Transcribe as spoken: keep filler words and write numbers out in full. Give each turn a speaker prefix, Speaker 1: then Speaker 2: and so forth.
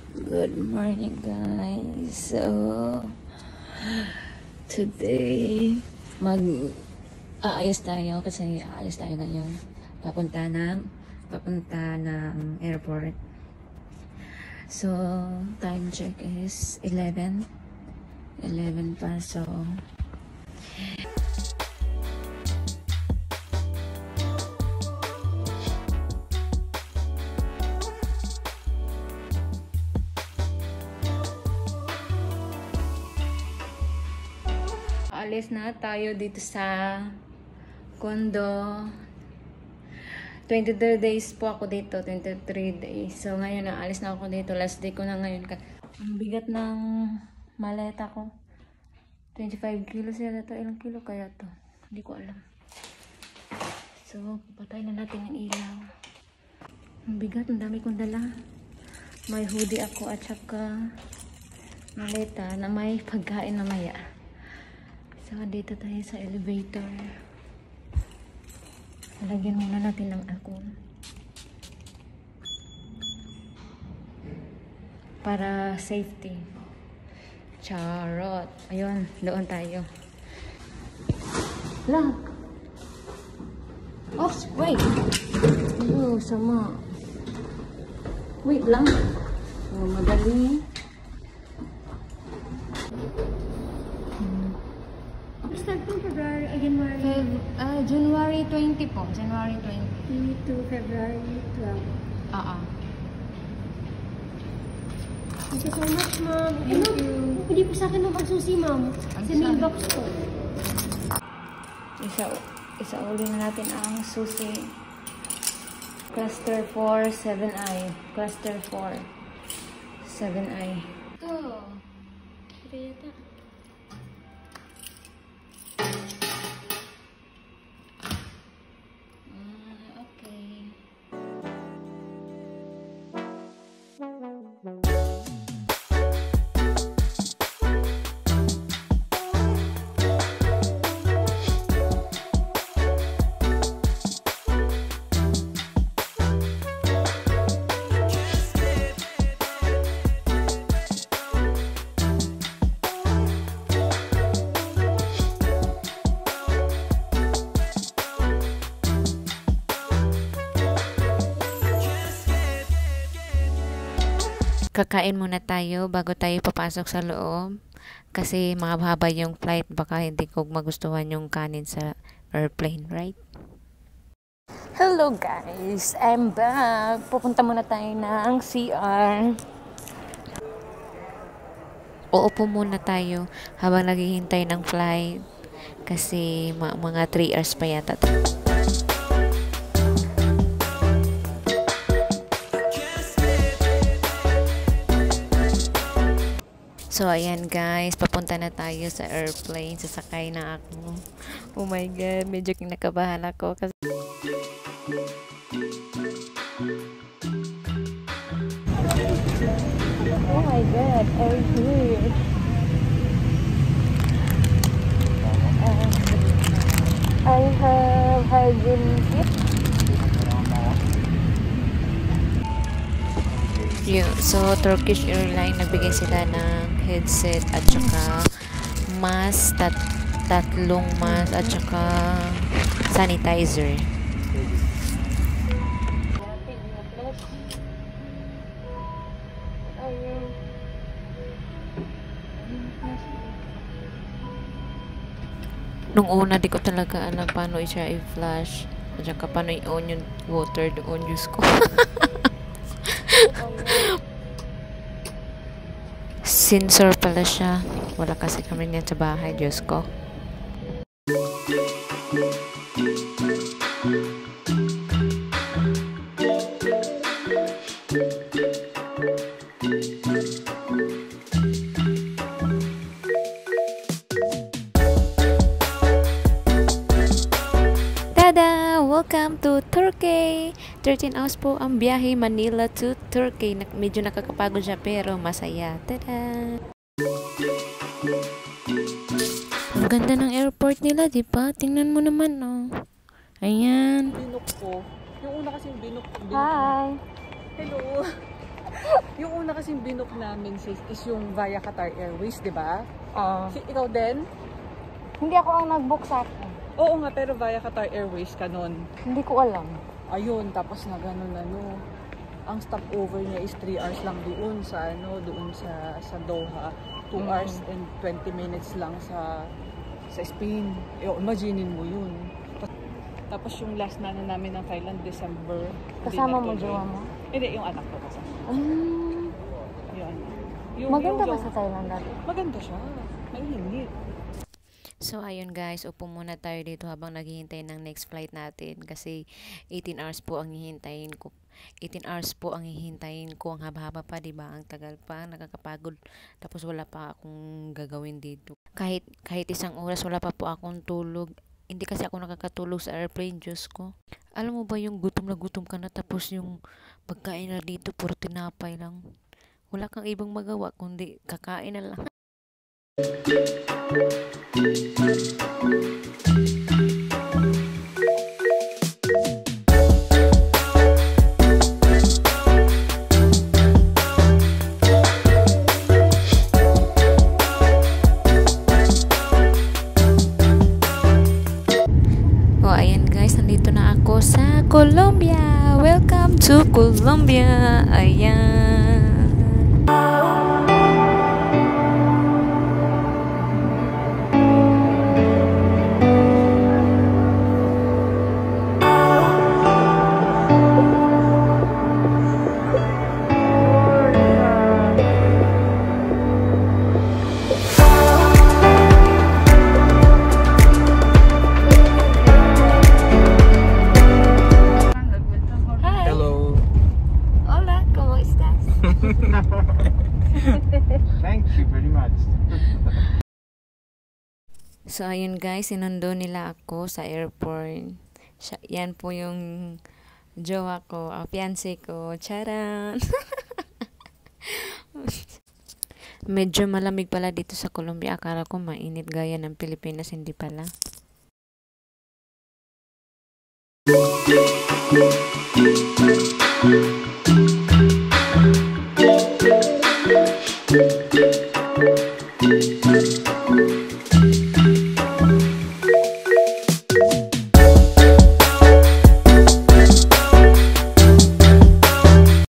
Speaker 1: Good morning, guys. So today mag aayos tayo kasi aayos tayo ngayon papunta ng papunta ng airport. So time check is eleven pa. So alis na tayo dito sa condo. twenty-two days po ako dito. twenty-three days. So, ngayon na alis na ako dito. Last day ko na ngayon. Ang bigat ng maleta ko. twenty-five kilos yata to. Ilang kilo kaya to? Hindi ko alam. So, patay na natin ang ilaw. Ang bigat. Ang dami kong dala. May hoodie ako at saka maleta na may pagkain na maya. So, dito tayo sa elevator. Lagyan muna natin ng alcohol. Para safety. Charot. Ayun, doon tayo. Lang. Oh, wait. Oh, sama. Wait lang. Oh, madali.
Speaker 2: Start from February, uh, January.
Speaker 1: Feb, uh, January twenty po. January twenty.
Speaker 2: To February twelve.
Speaker 1: Oo.
Speaker 2: Thank you so much, ma'am. Thank ano? you. Pwede po sa akin ng pagsusi, ma'am. Sa mailbox ko.
Speaker 1: Isa, isa uli na natin ang susi. Cluster four, seven I. Cluster four, seven I. Ito. Ito yata. Kakain muna tayo bago tayo papasok sa loob kasi mahaba yung flight, baka hindi ko magustuhan yung kanin sa airplane, right? Hello guys, I'm back. Pupunta muna tayo ng C R. Uupo muna tayo habang naghihintay ng flight kasi mga three hours pa yata. So, ayan guys, papunta na tayo sa airplane. Sasakay na ako. Oh my God, medyo kinakabahan ako. Kasi oh my God, I'm here. Uh, I have hygiene kit. So, Turkish Airlines, nagbigay sila ng headset at saka mask, tat tatlong mask at saka sanitizer. Nung una, di ko talaga alam paano siya i-flash at saka paano i-on yung water doon, Diyos ko. Sensor pala siya. Wala kasi kami niyan sa bahay, Diyos ko. Tada! Welcome to Turkey! thirteen hours po ang biyahe Manila to Turkey. Medyo nakakapagod siya pero masaya. Tada! Ang ganda ng airport nila, di ba? Tingnan mo naman, oh. Ayan.
Speaker 3: Binok ko. Yung una kasi yung binok. binok
Speaker 1: Hi!
Speaker 3: Hello! Yung una kasing binook namin sis, is yung via Qatar Airways, di ba?
Speaker 1: Oo.
Speaker 3: Si, ikaw din?
Speaker 1: Hindi ako ang nag-book sa akin.
Speaker 3: Oo nga, pero via Qatar Airways ka nun.
Speaker 1: Hindi ko alam.
Speaker 3: Ayun, tapos na ganun ano. Ang stopover niya is three hours lang doon sa ano, doon sa sa Doha. two
Speaker 1: Mm.
Speaker 3: hours and twenty minutes lang sa sa Spain. E, imaginin mo yun. Tapos yung last na ano namin ng Thailand, December. hindi
Speaker 1: Kasama mo,
Speaker 3: natuloy.
Speaker 1: jowa mo?
Speaker 3: Hindi, yung anak ko kasama.
Speaker 1: Mm.
Speaker 3: Yun. Yung,
Speaker 1: Maganda
Speaker 3: yung
Speaker 1: ba
Speaker 3: jowa-
Speaker 1: sa Thailand dati?
Speaker 3: Maganda siya. Mainit.
Speaker 1: So ayun guys, upo muna tayo dito habang naghihintay ng next flight natin kasi eighteen hours po ang hihintayin ko. eighteen hours po ang hihintayin ko. Ang haba-haba pa, 'di ba? Ang tagal pa, nakakapagod. Tapos wala pa akong gagawin dito. Kahit kahit isang oras wala pa po akong tulog. Hindi kasi ako nakakatulog sa airplane, Diyos ko. Alam mo ba yung gutom na gutom ka na tapos yung pagkain na dito puro tinapay lang. Wala kang ibang magawa kundi kakain na lang. Oh, ayan guys, nandito na ako sa Colombia. Welcome to Colombia. Ayan.
Speaker 4: Hello.
Speaker 1: Hola, ¿cómo estás?
Speaker 4: Thank you very much.
Speaker 1: So, ayun guys, sinundo nila ako sa airport. Siya, yan po yung jowa ko, ang fiancé ko. Charan! Medyo malamig pala dito sa Colombia. Akala ko mainit gaya ng Pilipinas, hindi pala.